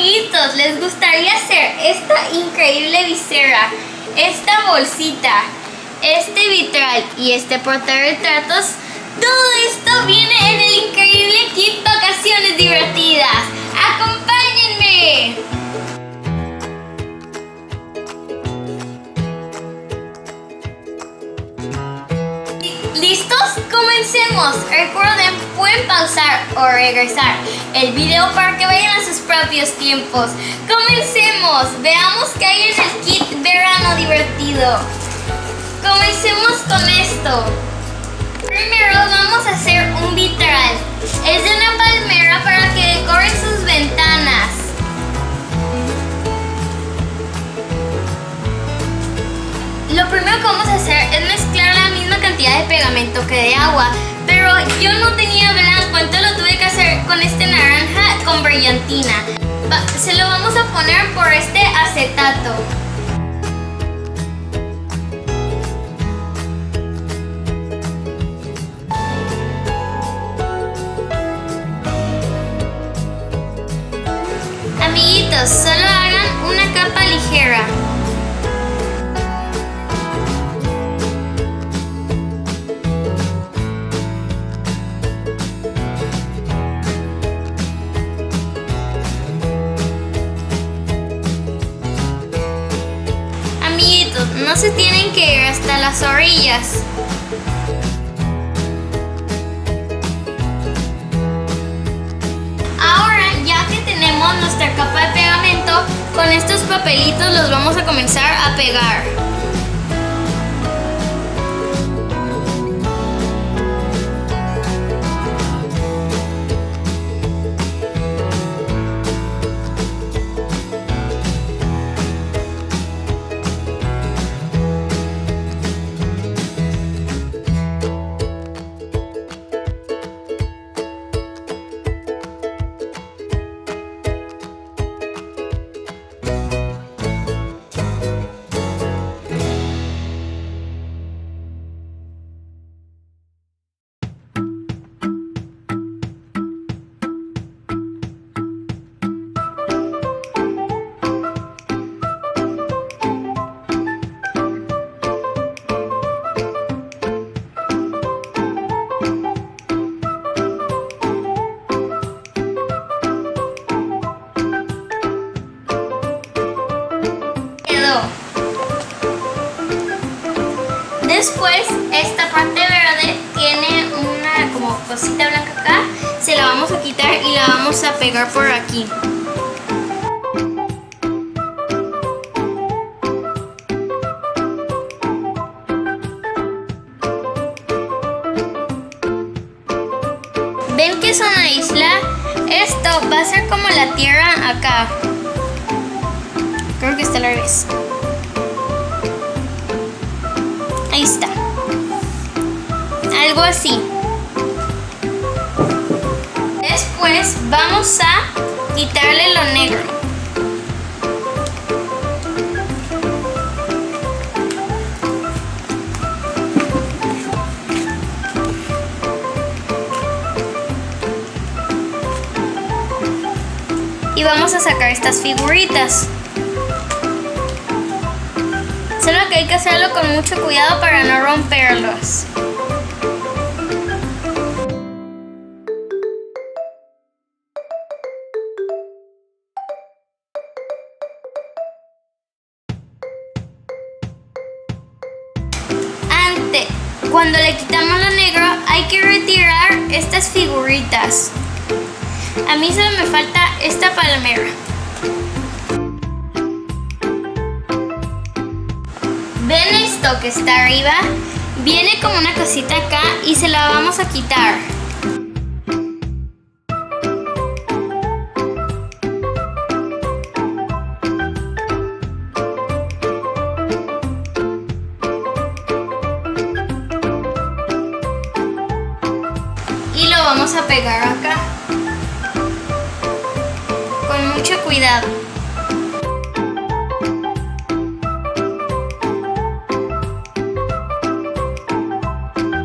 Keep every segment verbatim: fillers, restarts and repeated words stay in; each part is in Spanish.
Amiguitos, ¿les gustaría hacer esta increíble visera, esta bolsita, este vitral y este portarretratos? Todo esto viene en el increíble kit Vacaciones Divertidas. ¡Acompáñenme! ¿Listos? ¡Comencemos! Recuerden, pueden pausar o regresar el video para que vayan a sus propios tiempos. ¡Comencemos! Veamos qué hay en el kit verano divertido. Comencemos con esto. Primero vamos a hacer un vitral. Es de una palmera para que decoren sus ventanas. Lo primero que vamos a hacer es mezclar la misma cantidad de pegamento que de agua, pero yo no tenía blanco, entonces lo tuve que hacer con este naranja con brillantina. Va, se lo vamos a poner por este acetato. Amiguitos, solo hagan una capa ligera. Amiguitos, no se tienen que ir hasta las orillas. Nuestra capa de pegamento, con estos papelitos los vamos a comenzar a pegar. Después, esta parte verde tiene una como cosita blanca acá. Se la vamos a quitar y la vamos a pegar por aquí. ¿Ven que es una isla? Esto va a ser como la tierra acá. Creo que está al revés. Ahí está. Algo así. Después vamos a quitarle lo negro. Y vamos a sacar estas figuritas. Solo que hay que hacerlo con mucho cuidado para no romperlos. Antes, cuando le quitamos lo negro, hay que retirar estas figuritas. A mí solo me falta esta palmera. ¿Ven esto que está arriba? Viene como una cosita acá y se la vamos a quitar. Y lo vamos a pegar acá. Con mucho cuidado.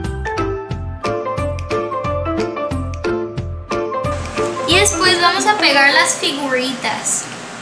Y después vamos a pegar pegar las figuritas.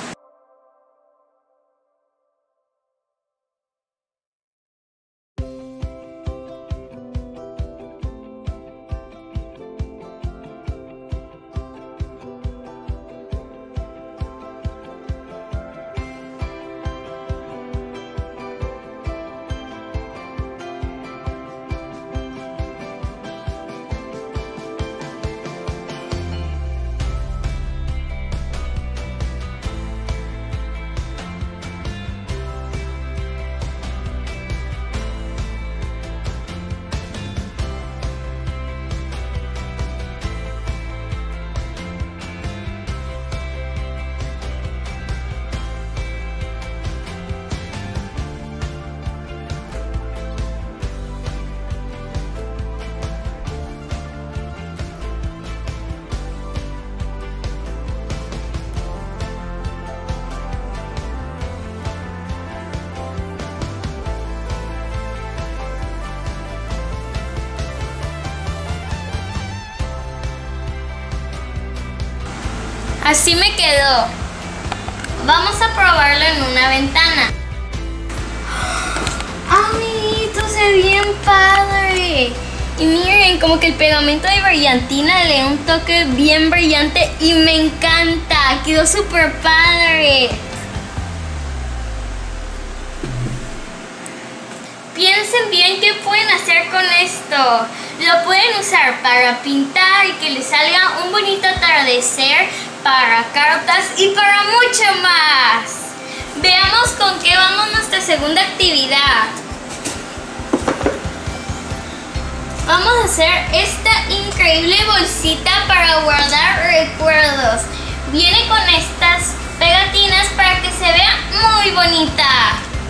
Así me quedó. Vamos a probarlo en una ventana. Amiguitos, se ve bien padre. Y miren, como que el pegamento de brillantina le da un toque bien brillante y me encanta. Quedó súper padre. Piensen bien qué pueden hacer con esto. Lo pueden usar para pintar y que les salga un bonito atardecer, para cartas y para mucho más. Veamos con qué vamos nuestra segunda actividad. Vamos a hacer esta increíble bolsita para guardar recuerdos. Viene con estas pegatinas para que se vea muy bonita.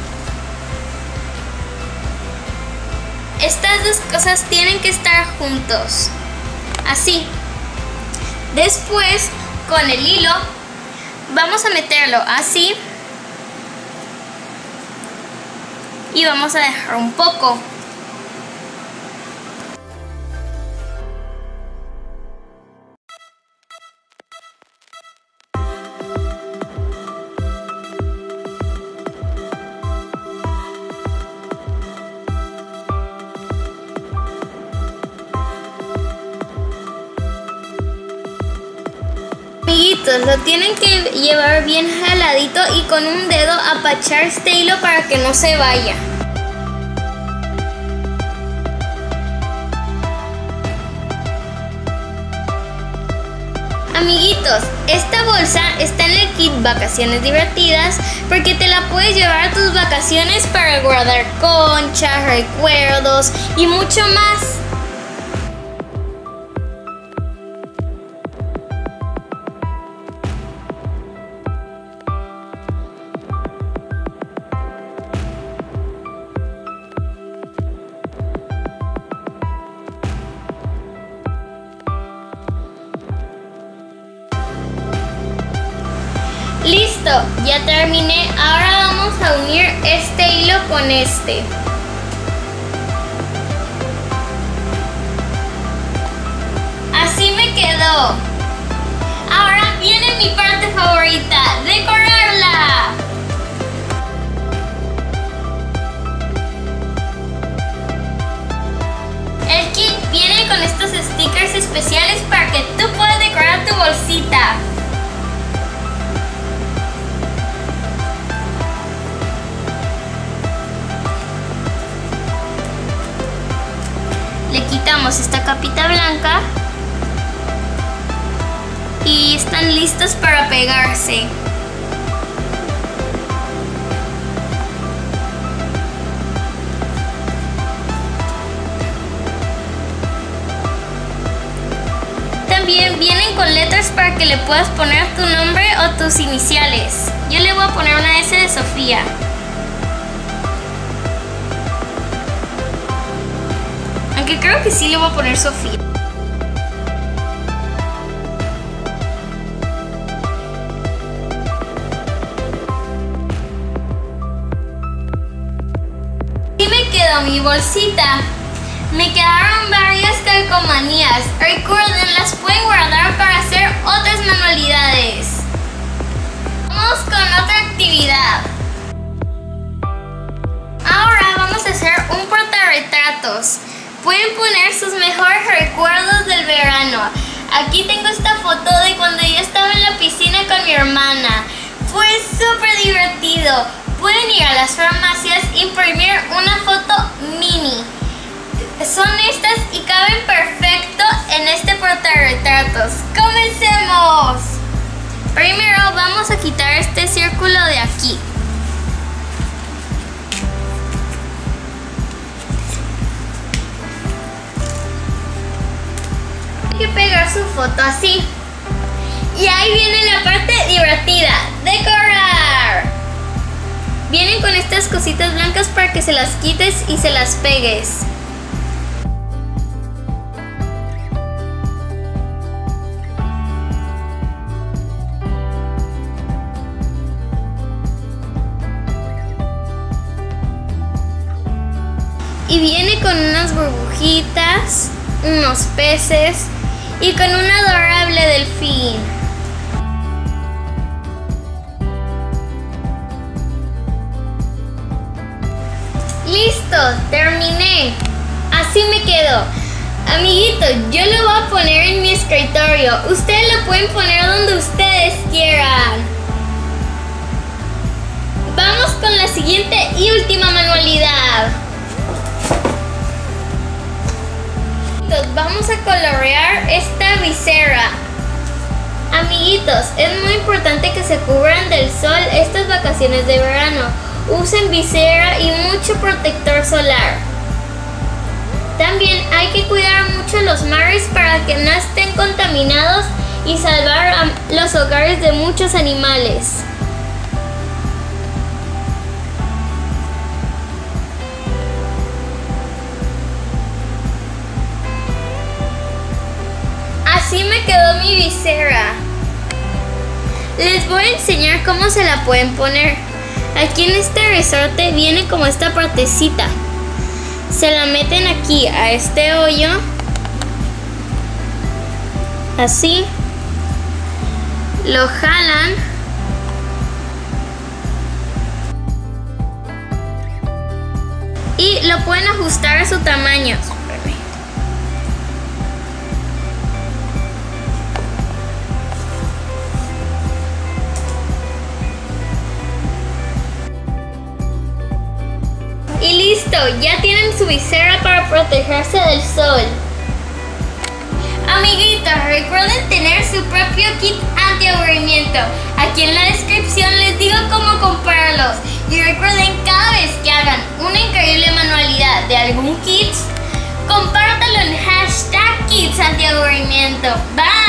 Estas dos cosas tienen que estar juntos. Así. Después, con el hilo, vamos a meterlo así. Y vamos a dejar un poco. Amiguitos, lo tienen que llevar bien jaladito y con un dedo apachar este hilo para que no se vaya. Amiguitos, esta bolsa está en el kit Vacaciones Divertidas porque te la puedes llevar a tus vacaciones para guardar conchas, recuerdos y mucho más. Listo, ya terminé. Ahora vamos a unir este hilo con este. Así me quedó. Ahora viene mi parte favorita, decorarla. El kit viene con estos stickers especiales para que tú puedas decorar tu bolsita. Le quitamos esta capita blanca y están listos para pegarse. También vienen con letras para que le puedas poner tu nombre o tus iniciales. Yo le voy a poner una S de Sofía. Aunque creo que sí le voy a poner Sofía. Así me quedó mi bolsita. Me quedaron varias calcomanías. Recuerden, las pueden guardar para hacer otras manualidades. Vamos con otra actividad. Ahora vamos a hacer un portarretratos. Pueden poner sus mejores recuerdos del verano. Aquí tengo esta foto de cuando yo estaba en la piscina con mi hermana. Fue súper divertido. Pueden ir a las farmacias e imprimir una foto mini. Son estas y caben perfecto en este portarretratos. ¡Comencemos! Primero vamos a quitar este círculo de aquí. Hay que pegar su foto así. Y ahí viene la parte divertida, decorar. Vienen con estas cositas blancas para que se las quites y se las pegues. Y viene con unas burbujitas, unos peces y con un adorable delfín. ¡Listo! ¡Terminé! Así me quedó. Amiguitos, yo lo voy a poner en mi escritorio. Ustedes lo pueden poner donde ustedes quieran. Vamos con la siguiente y última manualidad. Vamos a colorear esta visera. Amiguitos, es muy importante que se cubran del sol estas vacaciones de verano. Usen visera y mucho protector solar. También hay que cuidar mucho los mares para que no estén contaminados y salvar a los hogares de muchos animales. Así me quedó mi visera. Les voy a enseñar cómo se la pueden poner. Aquí en este resorte viene como esta partecita. Se la meten aquí a este hoyo. Así. Lo jalan. Y lo pueden ajustar a su tamaño. Y listo, ya tienen su visera para protegerse del sol. Amiguitos, recuerden tener su propio kit antiaburrimiento. Aquí en la descripción les digo cómo comprarlos. Y recuerden, cada vez que hagan una increíble manualidad de algún kit, compártalo en hashtag kits antiaburrimiento. Bye.